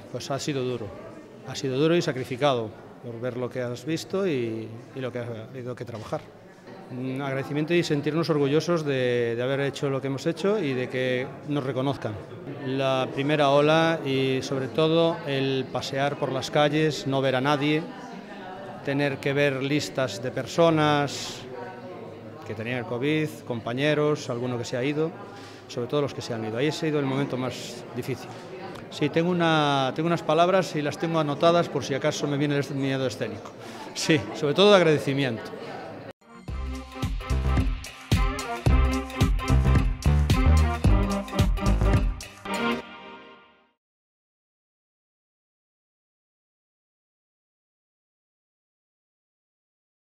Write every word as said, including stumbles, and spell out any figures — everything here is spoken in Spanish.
Pues ha sido duro, ha sido duro y sacrificado por ver lo que has visto y, y lo que has tenido que trabajar. Un agradecimiento y sentirnos orgullosos de, de haber hecho lo que hemos hecho y de que nos reconozcan. La primera ola y sobre todo el pasear por las calles, no ver a nadie, tener que ver listas de personas que tenían el COVID, compañeros, alguno que se ha ido, sobre todo los que se han ido. Ahí ha sido el momento más difícil. Sí, tengo, una, tengo unas palabras y las tengo anotadas por si acaso me viene el miedo escénico. Sí, sobre todo de agradecimiento.